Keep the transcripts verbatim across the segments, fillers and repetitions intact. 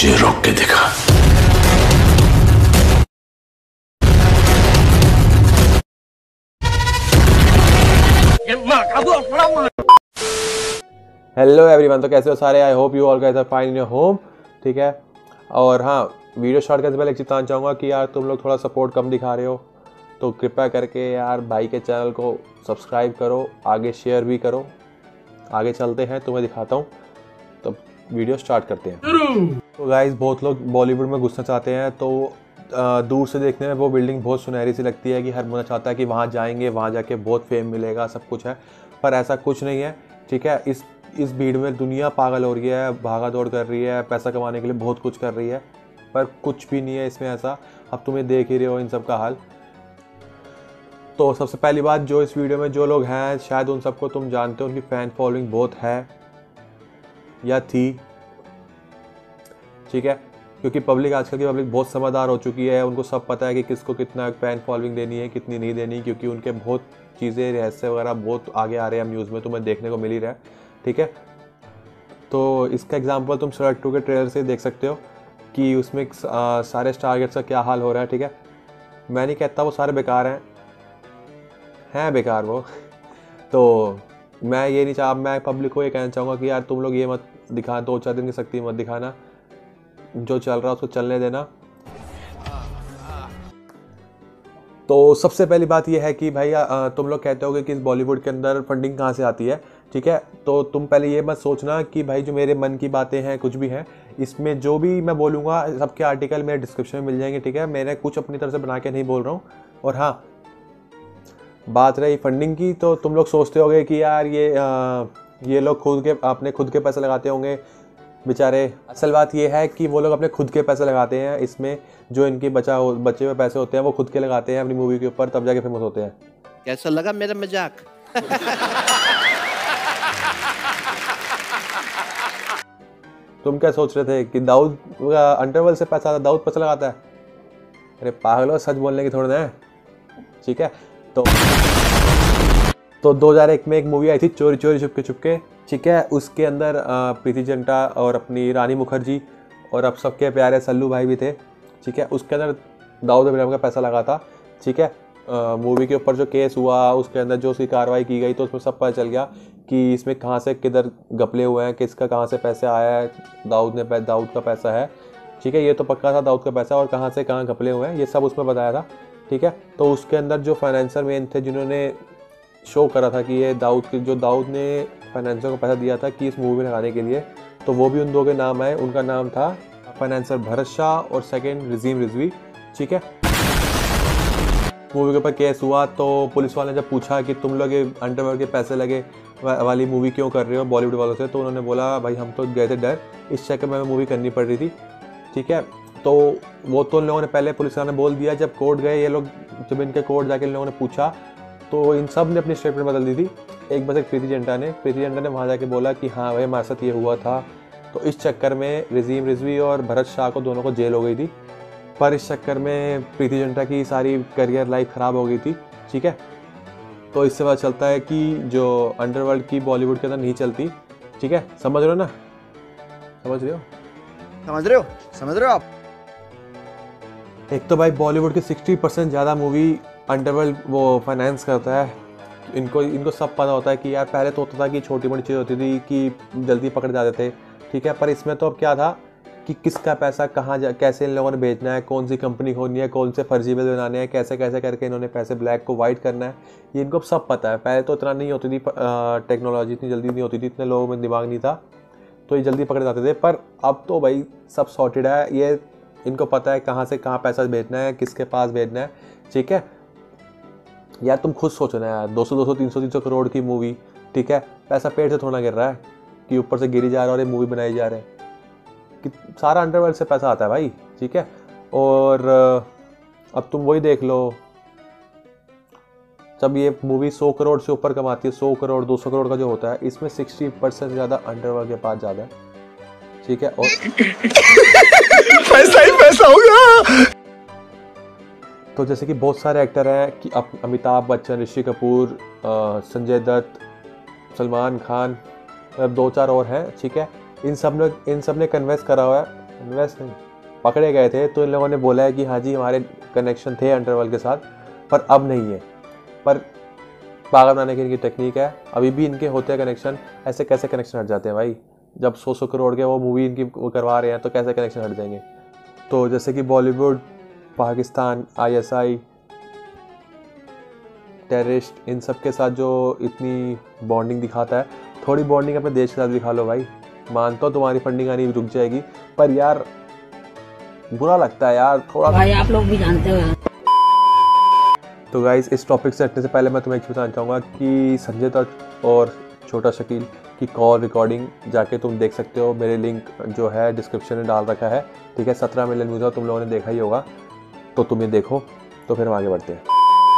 मुझे रोक के दिखा। हेलो एवरीवन, तो कैसे हो सारे? I hope you all guys are fine in your home. ठीक है, और हाँ, वीडियो स्टार्ट करने से पहले एक चीज़ बताना चाहूँगा कि यार तुम लोग थोड़ा सपोर्ट कम दिखा रहे हो, तो कृपया करके यार भाई के चैनल को सब्सक्राइब करो, आगे शेयर भी करो। आगे चलते हैं, तुम्हें दिखाता हूँ, तो वीडियो स्टार्ट करते हैं। तो गाइस, बहुत लोग बॉलीवुड में घुसना चाहते हैं, तो आ, दूर से देखने में वो बिल्डिंग बहुत सुनहरी सी लगती है कि हर बंदा चाहता है कि वहाँ जाएंगे, वहाँ जाके बहुत फेम मिलेगा, सब कुछ है। पर ऐसा कुछ नहीं है। ठीक है, इस इस भीड़ में दुनिया पागल हो रही है, भागा दौड़ कर रही है, पैसा कमाने के लिए बहुत कुछ कर रही है, पर कुछ भी नहीं है इसमें ऐसा। अब तुम्हें देख ही रहे हो इन सब का हाल। तो सबसे पहली बात, जो इस वीडियो में जो लोग हैं, शायद उन सबको तुम जानते हो, उनकी फ़ैन फॉलोइंग बहुत है या थी। ठीक है, क्योंकि पब्लिक, आजकल की पब्लिक बहुत समझदार हो चुकी है, उनको सब पता है कि किसको कितना फ़ैन फॉलोइंग देनी है, कितनी नहीं देनी, क्योंकि उनके बहुत चीज़ें, रहस्य वगैरह बहुत आगे आ रहे हैं न्यूज़ में, तुम्हें देखने को मिल ही रहा है। ठीक है, तो इसका एग्जांपल तुम सलार टू के ट्रेलर से देख सकते हो कि उसमें आ, सारे टारगेट्स का क्या हाल हो रहा है। ठीक है, मैं नहीं कहता वो सारे बेकार हैं हैं बेकार वो तो मैं ये नहीं चाह मैं पब्लिक को ये कहना चाहूँगा कि यार तुम लोग ये मत दिखा, दो चार दिन की शक्ति मत दिखाना, जो चल रहा है उसको चलने देना। तो सबसे पहली बात यह है कि भाई आ, तुम लोग कहते होगे कि इस बॉलीवुड के अंदर फंडिंग कहाँ से आती है। ठीक है, तो तुम पहले ये मत सोचना कि भाई जो मेरे मन की बातें हैं कुछ भी हैं, इसमें जो भी मैं बोलूँगा सबके आर्टिकल मेरे डिस्क्रिप्शन में मिल जाएंगे। ठीक है, मैंने कुछ अपनी तरफ से बना के नहीं बोल रहा हूँ। और हाँ, बात रही फंडिंग की, तो तुम लोग सोचते होगे कि यार ये आ, ये लोग खुद के अपने खुद के पैसे लगाते होंगे बेचारे। असल बात ये है कि वो लोग अपने खुद के पैसे लगाते हैं इसमें, जो इनके बचा हो बचे हुए पैसे होते हैं वो खुद के लगाते हैं अपनी मूवी के ऊपर, तब जाके फेमस होते हैं। कैसा लगा मेरा मजाक? तुम क्या सोच रहे थे कि दाऊद अंडरवर्ल्ड से पैसा आता, दाऊद पैसा लगाता है? अरे पागलो, सच बोलने की थोड़ी ना है। ठीक है, तो तो दो हज़ार एक में एक मूवी आई थी, चोरी चोरी चुपके चुपके। ठीक है, उसके अंदर प्रीति जिंटा और अपनी रानी मुखर्जी और अब सबके प्यारे सल्लू भाई भी थे। ठीक है, उसके अंदर दाऊद इब्राहिम का पैसा लगा था। ठीक है, मूवी के ऊपर जो केस हुआ, उसके अंदर जो उसकी कार्रवाई की गई, तो उसमें सब पता चल गया कि इसमें कहाँ से किधर घपले हुए हैं, किसका कहाँ से पैसे आया है, दाऊद ने दाऊद का पैसा है। ठीक है, ये तो पक्का था दाऊद का पैसा, और कहाँ से कहाँ घपले हुए हैं ये सब उसमें बताया था। ठीक है, तो उसके अंदर जो फाइनेंसर मेन थे, जिन्होंने शो करा था कि ये दाऊद के, जो दाऊद ने फाइनेंसर को पैसा दिया था कि इस मूवी लगाने के लिए, तो वो भी उन दो के नाम आए। उनका नाम था फाइनेंसर भरत शाह और सेकंड रजीम रिजवी। ठीक है, मूवी के ऊपर केस हुआ, तो पुलिस वाले ने जब पूछा कि तुम लोग ये अंडरवर्ल्ड के पैसे लगे वाली मूवी क्यों कर रहे हो बॉलीवुड वालों से, तो उन्होंने बोला भाई हम तो गए थे डर, इस चक्कर में हमें मूवी करनी पड़ रही थी। ठीक है, तो वो तो उन लोगों ने पहले पुलिस वाले ने बोल दिया। जब कोर्ट गए ये लोग, जब इनके कोर्ट जाके इन लोगों ने पूछा, तो इन सब ने अपनी स्टेटमेंट बदल दी थी। एक बस एक प्रीति जिंटा ने प्रीति जिंटा ने वहाँ जाके बोला कि हाँ भाई हमारे साथ ये हुआ था। तो इस चक्कर में रजीम रिजवी और भरत शाह को दोनों को जेल हो गई थी, पर इस चक्कर में प्रीति जिंटा की सारी करियर लाइफ ख़राब हो गई थी। ठीक है, तो इससे पता चलता है कि जो अंडरवर्ल्ड की बॉलीवुड के अंदर नहीं चलती। ठीक है, समझ रहे हो ना? समझ रहे हो समझ रहे हो समझ रहे हो आप? एक तो भाई बॉलीवुड की साठ परसेंट ज़्यादा मूवी अंडरवर्ल्ड वो फाइनेंस करता है। इनको इनको सब पता होता है कि यार पहले तो होता था कि छोटी मोटी चीज़ होती थी कि जल्दी पकड़ जाते थे। ठीक है, पर इसमें तो अब क्या था कि किसका पैसा कहाँ जा, कैसे इन लोगों ने भेजना है, कौन सी कंपनी खोलनी है, कौन से फर्जी बिल बनाने हैं, कैसे कैसे करके इन्होंने पैसे ब्लैक को वाइट करना है, ये इनको सब पता है। पहले तो इतना नहीं होती थी टेक्नोलॉजी, इतनी जल्दी नहीं होती थी, इतने लोगों में दिमाग नहीं था, तो ये जल्दी पकड़ जाते थे। पर अब तो भाई सब सॉर्टेड है, ये इनको पता है कहाँ से कहाँ पैसा भेजना है, किसके पास भेजना है। ठीक है यार, तुम खुद सोचो ना यार, दो सौ दो सौ तीन सौ तीन सौ करोड़ की मूवी। ठीक है, पैसा पेट से थोड़ा गिर रहा है कि ऊपर से गिरी जा रहा है और ये मूवी बनाई जा रहे हैं, कि सारा अंडरवर्ल्ड से पैसा आता है भाई। ठीक है, और अब तुम वही देख लो, जब ये मूवी सौ करोड़ से ऊपर कमाती है, सौ करोड़ दो सौ करोड़ का जो होता है, इसमें साठ परसेंट ज़्यादा अंडरवर्ल्ड के पास ज़्यादा है। ठीक है, और पैसा ही पैसा होगा। तो जैसे कि बहुत सारे एक्टर हैं कि अमिताभ बच्चन, ऋषि कपूर, संजय दत्त, सलमान खान, मतलब दो चार और हैं। ठीक है, इन सब ने इन सब ने कन्वेंस करा हुआ है इन्वेस्ट नहीं, पकड़े गए थे तो इन लोगों ने बोला है कि हाँ जी हमारे कनेक्शन थे अंडरवर्ल्ड के साथ, पर अब नहीं है। पर पागल बनाने की इनकी टेक्निक है, अभी भी इनके होते हैं कनेक्शन। ऐसे कैसे कनेक्शन हट जाते हैं भाई, जब सौ सौ करोड़ के वो मूवी इनकी वो करवा रहे हैं तो कैसे कनेक्शन हट जाएंगे। तो जैसे कि बॉलीवुड, पाकिस्तान, आईएसआई, टेररिस्ट, इन सब के साथ जो इतनी बॉन्डिंग दिखाता है, थोड़ी बॉन्डिंग अपने देश के साथ दिखा लो भाई। मानता हूँ तुम्हारी फंडिंग आनी रुक जाएगी, पर यार बुरा लगता है यार थोड़ा भाई, आप लोग भी जानते हो। तो गाइस, इस टॉपिक से हटने से पहले मैं तुम्हें एक चीज़ बताना चाहूँगा कि संजय दत्त और छोटा शकील की कॉल रिकॉर्डिंग जाके तुम देख सकते हो। मेरे लिंक जो है डिस्क्रिप्शन में डाल रखा है, ठीक है। सत्रह मिलियन व्यूज़ तुम लोगों ने देखा ही होगा, तो तुम ये देखो। तो फिर हम आगे बढ़ते हैं।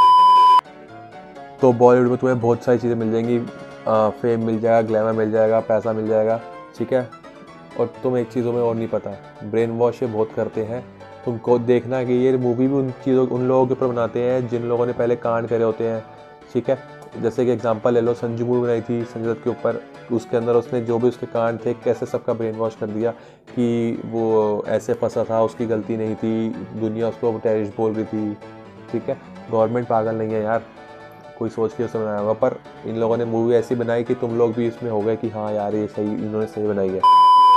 तो बॉलीवुड में तुम्हें बहुत सारी चीज़ें मिल जाएंगी, फेम मिल जाएगा, ग्लैमर मिल जाएगा, पैसा मिल जाएगा, ठीक है। और तुम एक चीज़ों में और नहीं पता, ब्रेन वॉश ये बहुत करते हैं। तुमको देखना कि ये मूवी भी उन चीज़ों उन लोगों के ऊपर बनाते हैं जिन लोगों ने पहले कांड करे होते हैं, ठीक है। जैसे कि एग्जांपल ले लो, संजू मूवी बनाई थी संजय दत्त के ऊपर, उसके अंदर उसने जो भी उसके कांड थे कैसे सबका ब्रेन वॉश कर दिया कि वो ऐसे फंसा था, उसकी गलती नहीं थी, दुनिया उसको टेररिस्ट बोल रही थी, ठीक है। गवर्नमेंट पागल नहीं है यार, कोई सोच के उसे बनाया होगा, पर इन लोगों ने मूवी ऐसी बनाई कि तुम लोग भी इसमें हो गए कि हाँ यार ये सही, इन्होंने सही बनाई है।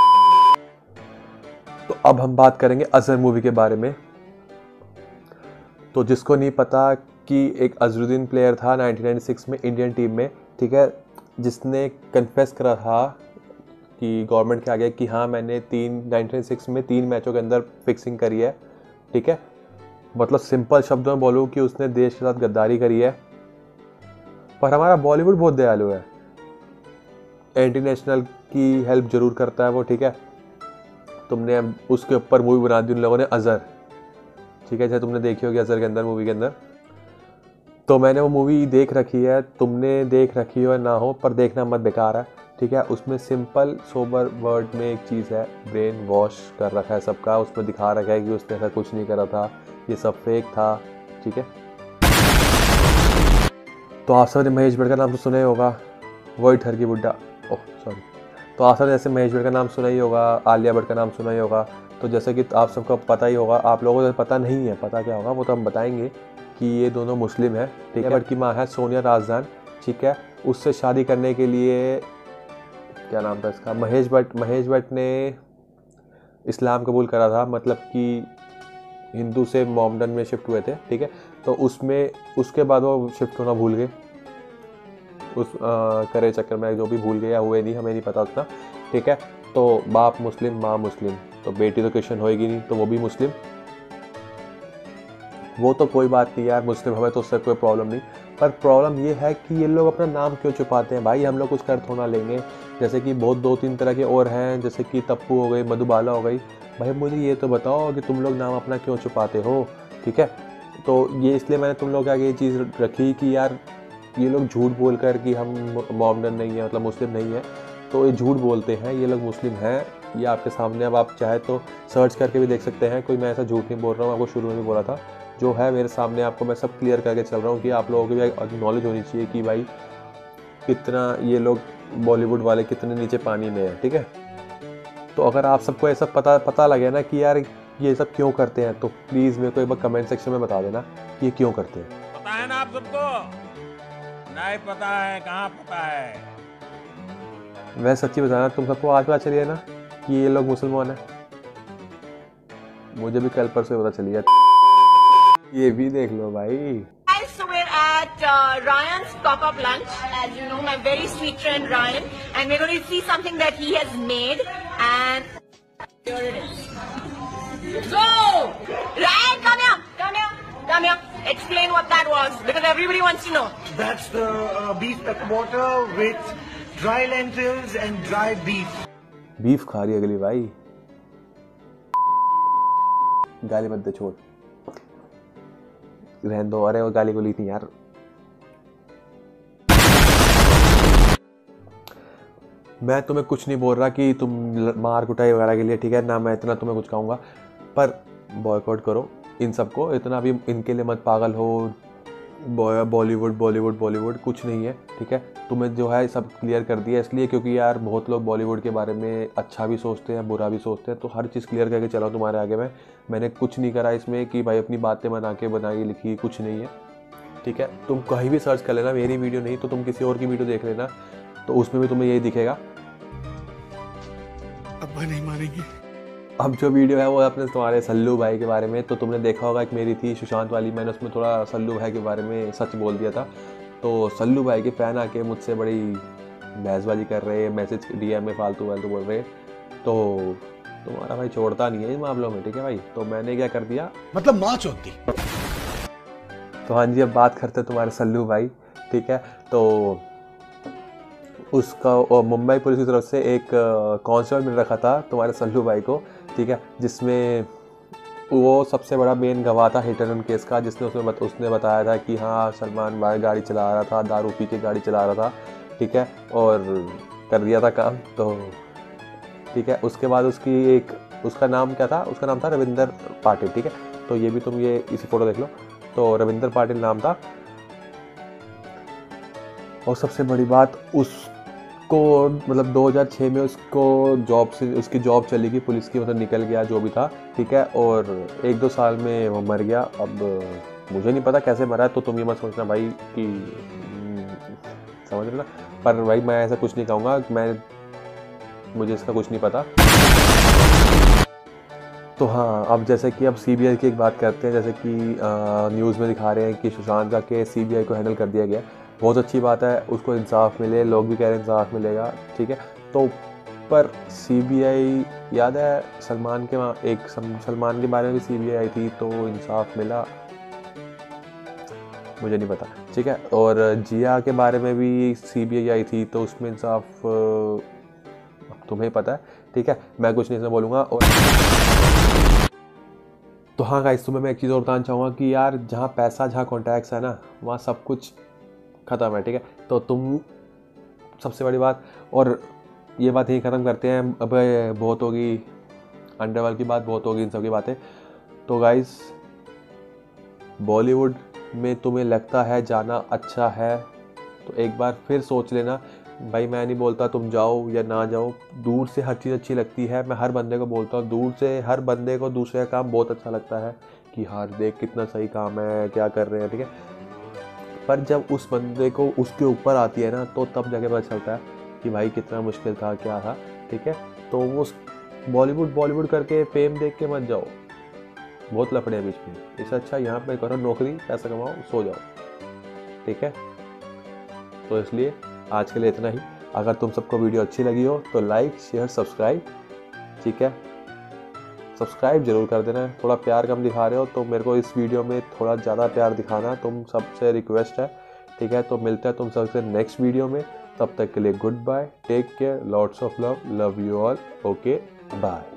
तो अब हम बात करेंगे अजहर मूवी के बारे में। तो जिसको नहीं पता कि एक अजहरुद्दीन प्लेयर था नाइनटीन नाइंटी सिक्स में इंडियन टीम में, ठीक है, जिसने कन्फेस करा था कि गवर्नमेंट के आगे कि हाँ मैंने तीन नाइनटीन नाइंटी सिक्स में तीन मैचों के अंदर फिक्सिंग करी है, ठीक है। मतलब सिंपल शब्दों में बोलूँ कि उसने देश के साथ गद्दारी करी है। पर हमारा बॉलीवुड बहुत दयालु है, एंटी नेशनल की हेल्प जरूर करता है वो, ठीक है। तुमने उसके ऊपर मूवी बना दी उन लोगों ने, अजहर, ठीक है, जैसे तुमने देखी होगी अजहर के अंदर, मूवी के अंदर। तो मैंने वो मूवी देख रखी है, तुमने देख रखी हो ना हो, पर देखना मत, बेकार है, ठीक है। उसमें सिंपल सोबर वर्ड में एक चीज़ है, ब्रेन वॉश कर रखा है सबका। उसमें दिखा रखा है कि उसने ऐसा कुछ नहीं करा था, ये सब फेक था, ठीक है। तो आप सबने महेश भट्ट का नाम तो सुना ही होगा, वही ठर की बुड्ढा, ओह सॉरी। तो आप सबने जैसे महेश भट्ट का नाम सुना ही होगा, आलिया भट्ट का नाम सुना ही होगा। तो जैसे कि आप सबको पता ही होगा, आप लोगों को पता नहीं है, पता क्या होगा वो तो हम बताएंगे कि ये दोनों मुस्लिम है, ठीक है। भट्ट की माँ है सोनिया राजदान, ठीक है। उससे शादी करने के लिए, क्या नाम था इसका, महेश भट्ट महेश भट्ट ने इस्लाम कबूल करा था, मतलब कि हिंदू से मोहम्मदन में शिफ्ट हुए थे, ठीक है। तो उसमें उसके बाद वो शिफ्ट होना भूल गए, उस आ, करे चक्कर में जो भी भूल गए या हुए नहीं, हमें नहीं पता उतना, ठीक है। तो बाप मुस्लिम, माँ मुस्लिम, तो बेटी तो क्रिश्चियन होएगी नहीं, तो वो भी मुस्लिम। वो तो कोई बात नहीं यार, मुस्लिम हमें तो उससे कोई प्रॉब्लम नहीं, पर प्रॉब्लम ये है कि ये लोग अपना नाम क्यों छुपाते हैं भाई। हम लोग कुछ कर थोड़ा लेंगे, जैसे कि बहुत दो तीन तरह के और हैं, जैसे कि तप्पू हो गई, मधुबाला हो गई। भाई मुझे ये तो बताओ कि तुम लोग नाम अपना क्यों छुपाते हो, ठीक है। तो ये इसलिए मैंने तुम लोग के आगे ये चीज़ रखी कि यार ये लोग झूठ बोल कर कि हम मोहम्मदन नहीं है, मतलब मुस्लिम नहीं है, तो ये झूठ बोलते हैं, ये लोग मुस्लिम हैं। ये आपके सामने, अब आप चाहे तो सर्च करके भी देख सकते हैं, कोई मैं ऐसा झूठ नहीं बोल रहा हूँ, आपको शुरू में भी बोला था, जो है मेरे सामने आपको मैं सब क्लियर करके चल रहा हूँ कि आप लोगों की भी नॉलेज होनी चाहिए कि भाई कितना ये लोग बॉलीवुड वाले कितने नीचे पानी में है, ठीक है। तो अगर आप सबको ऐसा पता पता लगे ना कि यार ये सब क्यों करते हैं, तो प्लीज़ मेरे को एक बार कमेंट सेक्शन में बता देना कि ये क्यों करते हैं। पता है ना आप सबको? नहीं पता है, कहाँ पता है? वैसे सच्ची बताना, तुम सबको आज पता चली है ना कि ये लोग मुसलमान हैं? मुझे भी कल परसों पता चली है। ये भी देख लो भाई। Guys, so we're at uh, Ryan's pop-up lunch. As you know, my very sweet friend Ryan, and we're going to see something that he has made. And here it is. Go, Ryan, come here, come here, come here. Explain what that was, because everybody wants to know. That's the uh, beef peckamota with dry lentils and dry beef. Beef खा रही है अगली भाई, गाली मत दे, छोड़, रहने दो। अरे वो गाली गोली थी यार। मैं तुम्हें कुछ नहीं बोल रहा कि तुम मार कुटाई वगैरह के लिए, ठीक है ना, मैं इतना तुम्हें कुछ कहूँगा, पर बॉयकॉट करो इन सबको, इतना भी इनके लिए मत पागल हो, बॉलीवुड बॉलीवुड बॉलीवुड कुछ नहीं है, ठीक है। तुम्हें जो है सब क्लियर कर दिया, इसलिए क्योंकि यार बहुत लोग बॉलीवुड के बारे में अच्छा भी सोचते हैं बुरा भी सोचते हैं, तो हर चीज़ क्लियर करके चला तुम्हारे आगे में। मैंने कुछ नहीं करा इसमें कि भाई अपनी बातें बना के बनाई लिखी, कुछ नहीं है, ठीक है। तुम कहीं भी सर्च कर लेना, मेरी वीडियो नहीं तो तुम किसी और की वीडियो देख लेना, तो उसमें भी तुम्हें यही दिखेगा। अब्बा नहीं मानेंगे। अब जो वीडियो है वो है अपने तुम्हारे सल्लू भाई के बारे में। तो तुमने देखा होगा एक मेरी थी सुशांत वाली, मैंने उसमें थोड़ा सल्लू भाई के बारे में सच बोल दिया था। तो सल्लू भाई के फ़ैन आके मुझसे बड़ी बहसबाजी कर रहे हैं, मैसेज डीएम में फालतू वालतू बोल रहे हैं। तो तुम्हारा भाई छोड़ता नहीं है इन मामलों में, ठीक है भाई। तो मैंने क्या कर दिया, मतलब माँ चौथी। तो हाँ जी, अब बात करते हैं तुम्हारे सल्लू भाई, ठीक है। तो उसका मुंबई पुलिस की तरफ से एक कांस्टेबल मिल रखा था तुम्हारे सल्लू भाई को, ठीक है, जिसमें वो सबसे बड़ा मेन गवाह था हिट एंड रन केस का, जिसने उसने बत, उसने बताया था कि हाँ सलमान भाई गाड़ी चला रहा था, दारू पी के गाड़ी चला रहा था, ठीक है, और कर दिया था काम। तो ठीक है, उसके बाद उसकी एक उसका नाम क्या था, उसका नाम था रविंदर पाटिल, ठीक है। तो ये भी तुम ये इसी फोटो देख लो, तो रविंदर पाटिल नाम था। और सबसे बड़ी बात, उसको मतलब दो हज़ार छह में उसको जॉब से उसकी जॉब चली गई पुलिस की, मतलब निकल गया जो भी था, ठीक है। और एक दो साल में वो मर गया। अब मुझे नहीं पता कैसे मरा है, तो तुम ये मत सोचना भाई कि समझ रहे ना, पर भाई मैं ऐसा कुछ नहीं कहूँगा, मैं मुझे इसका कुछ नहीं पता। तो हाँ, अब जैसे कि अब सीबीआई की एक बात करते हैं, जैसे कि न्यूज़ में दिखा रहे हैं कि सुशांत का केस सीबीआई को हैंडल कर दिया गया। बहुत अच्छी बात है, उसको इंसाफ मिले, लोग भी कह रहे हैं इंसाफ मिलेगा, ठीक है। तो पर सीबीआई, याद है सलमान के वहाँ एक सलमान के बारे में भी सीबीआई आई थी, तो इंसाफ मिला, मुझे नहीं पता, ठीक है। और जिया के बारे में भी सीबीआई आई थी, तो उसमें इंसाफ तुम्हें पता है, ठीक है, मैं कुछ नहीं इसमें बोलूँगा। और तो हाँ गाइस, तुम्हें मैं एक चीज़ और बताना चाहूँगा कि यार जहाँ पैसा, जहाँ कॉन्टैक्ट्स है ना, वहाँ सब कुछ ख़त्म है, ठीक है। तो तुम सबसे बड़ी बात, और ये बात यही ख़त्म करते हैं, अब बहुत होगी अंडरवर्ल्ड की बात, बहुत होगी इन सब की बातें। तो गाइस, बॉलीवुड में तुम्हें लगता है जाना अच्छा है, तो एक बार फिर सोच लेना भाई। मैं नहीं बोलता तुम जाओ या ना जाओ, दूर से हर चीज़ अच्छी लगती है, मैं हर बंदे को बोलता हूँ, दूर से हर बंदे को दूसरे का काम बहुत अच्छा लगता है कि हाँ देख कितना सही काम है, क्या कर रहे हैं, ठीक है। पर जब उस बंदे को उसके ऊपर आती है ना, तो तब जाके पता चलता है कि भाई कितना मुश्किल था, क्या था, ठीक है। तो वो बॉलीवुड बॉलीवुड करके फेम देख के मत जाओ, बहुत लफड़े हैं बीच में। इससे अच्छा यहाँ पे करो नौकरी, पैसा कमाओ, सो जाओ, ठीक है। तो इसलिए आज के लिए इतना ही। अगर तुम सबको वीडियो अच्छी लगी हो तो लाइक शेयर सब्सक्राइब, ठीक है, सब्सक्राइब जरूर कर देना। थोड़ा प्यार कम दिखा रहे हो तो मेरे को इस वीडियो में थोड़ा ज़्यादा प्यार दिखाना, तुम सबसे रिक्वेस्ट है, ठीक है। तो मिलते हैं तुम सबसे नेक्स्ट वीडियो में, तब तक के लिए goodbye, take care, lots of love, love you all, okay bye.